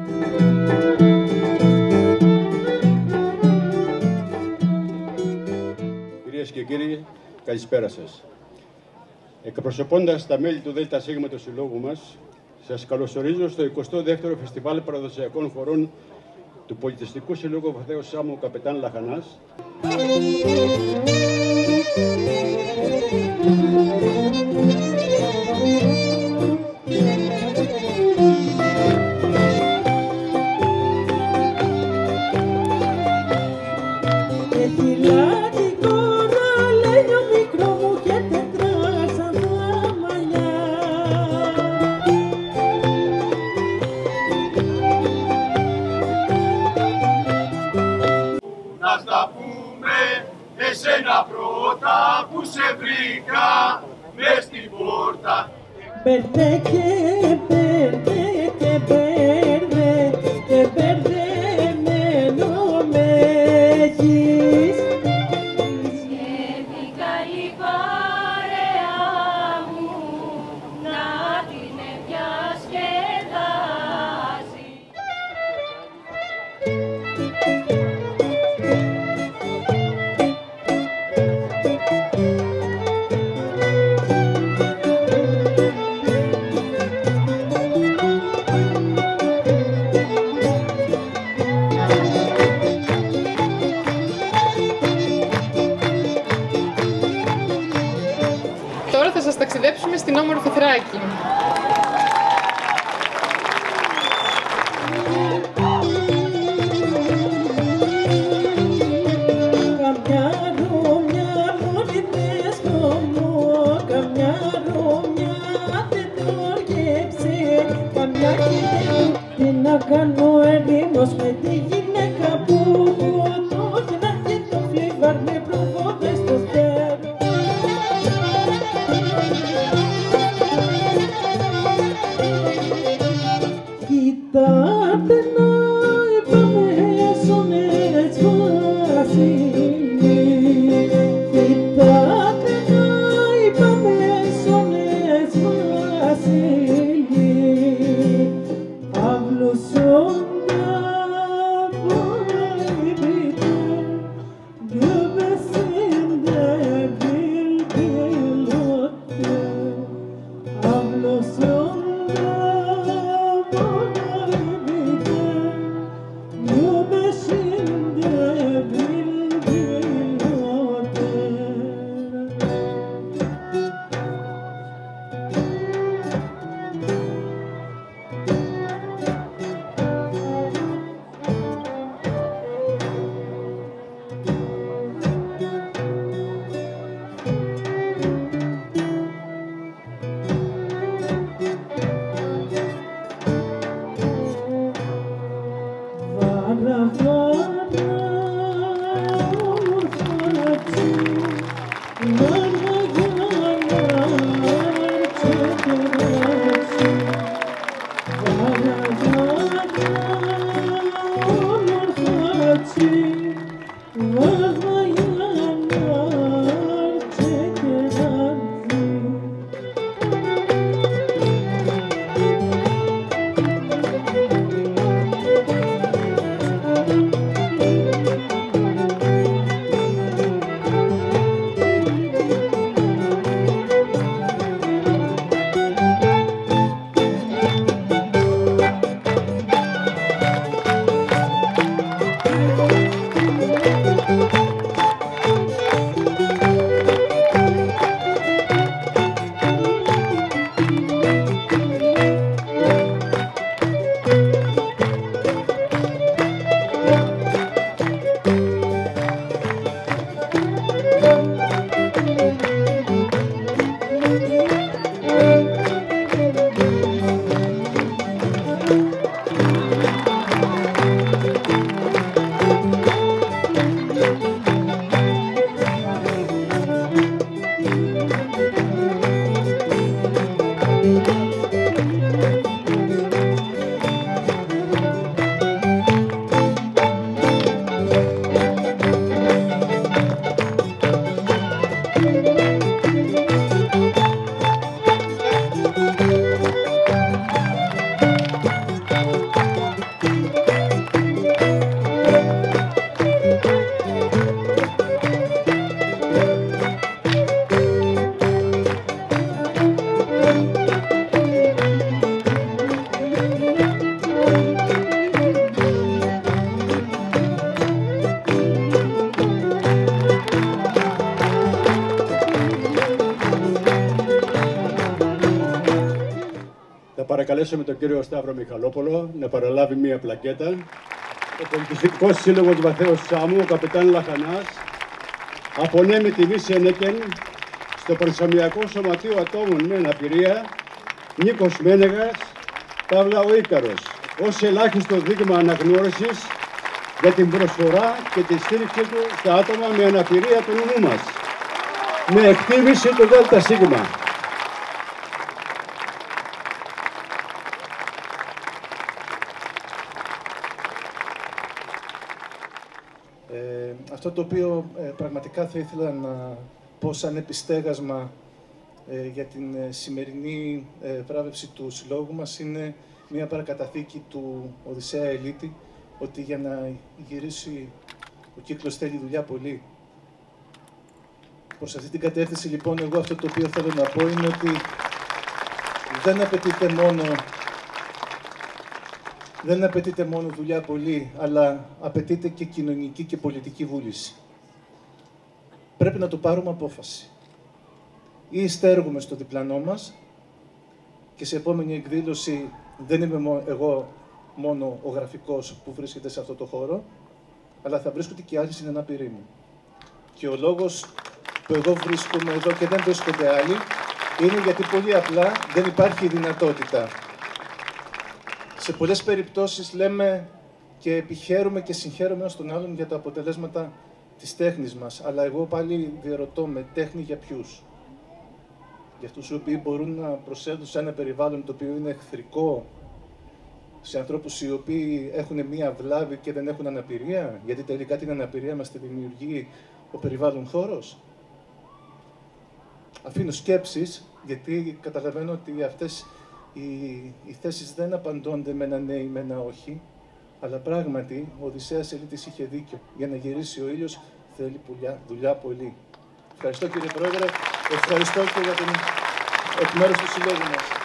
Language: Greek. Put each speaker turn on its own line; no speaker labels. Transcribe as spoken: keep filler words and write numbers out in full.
Κυρίες και κύριοι, καλησπέρα σας. Εκπροσωπώντας τα μέλη του ΔΣ του Συλλόγου μας, σας καλωσορίζω στο εικοστό δεύτερο Φεστιβάλ Παραδοσιακών Χορών του Πολιτιστικού Συλλόγου Βαθέως Σάμου Καπετάν Λαχανάς.
Εσένα πρώτα που σε βρήκα μες στην πόρτα.
Μπέρδε και μπέρδε και μπέρδε και μπερδεμένο με έχεις.
Και την καλή παρέα μου να την διασκεδάσει.
Τώρα θα σας ταξιδέψουμε στην όμορφη Θράκη.
Καμιά ρούμια μόνη θες μου, καμιά ρούμια δεν το γέψε, καμιά και τι να κάνω ερήμος με τη γυναίκα που το γυρνά και το φλίβαρ με προβόδες στο στέρο. Κοιτάτε να είπαμε σονές Βασίλη, κοιτάτε να είπαμε σονές Βασίλη, αυλωσόντα βοηθείτε, γιουβεσίντε βιλβιλότε, αυλωσόντα Thank you.
παρακαλέσουμε τον κύριο Σταύρο Μιχαλόπουλο να παραλάβει μία πλακέτα. Ο Πολιτιστικός Σύλλογος Βαθέως Σάμου, ο καπετάν Λαχανάς, απονέμει τιμή Σένεκεν στο Προσωμιακό Σωματείο Ατόμων με Αναπηρία Νίκος Μένεγας, Παύλα ο Ίκαρος, ως ελάχιστο δείγμα αναγνώρισης για την προσφορά και τη στήριξη του στα άτομα με αναπηρία του νομού μας, με εκτίμηση του ΔΣ.
Ε, αυτό το οποίο ε, πραγματικά θα ήθελα να πω σαν επιστέγασμα ε, για την ε, σημερινή ε, βράβευση του συλλόγου μας είναι μια παρακαταθήκη του Οδυσσέα Ελίτη, ότι για να γυρίσει ο κύκλος θέλει δουλειά πολύ. Προς αυτή την κατεύθυνση λοιπόν εγώ αυτό το οποίο θέλω να πω είναι ότι δεν απαιτείται μόνο Δεν απαιτείται μόνο δουλειά πολύ, αλλά απαιτείται και κοινωνική και πολιτική βούληση. Πρέπει να το πάρουμε απόφαση. Ή στέργουμε στο διπλανό μας και σε επόμενη εκδήλωση δεν είμαι εγώ μόνο ο γραφικός που βρίσκεται σε αυτό το χώρο, αλλά θα βρίσκονται και άλλοι συνανάπηροι μου. Και ο λόγος που εγώ βρίσκομαι εδώ και δεν βρίσκονται άλλοι είναι γιατί πολύ απλά δεν υπάρχει δυνατότητα. Σε πολλές περιπτώσεις λέμε και επιχαίρουμε και συγχαίρουμε ένας τον άλλον για τα αποτελέσματα της τέχνης μας. Αλλά εγώ πάλι διαρωτώ με τέχνη για ποιους. Για αυτούς οι οποίοι μπορούν να προσέλθουν σε ένα περιβάλλον το οποίο είναι εχθρικό, σε ανθρώπους οι οποίοι έχουν μία βλάβη και δεν έχουν αναπηρία, γιατί τελικά την αναπηρία μας τη δημιουργεί ο περιβάλλον χώρος. Αφήνω σκέψεις, γιατί καταλαβαίνω ότι αυτές οι, οι θέσεις δεν απαντώνται με ένα ναι ή με ένα όχι, αλλά πράγματι ο Οδυσσέας Ελίτης είχε δίκιο. Για να γυρίσει ο ήλιος θέλει πουλιά, δουλειά πολύ. Ευχαριστώ κύριε Πρόεδρε, ευχαριστώ και για την εκ μέρους του συλλόγου μας.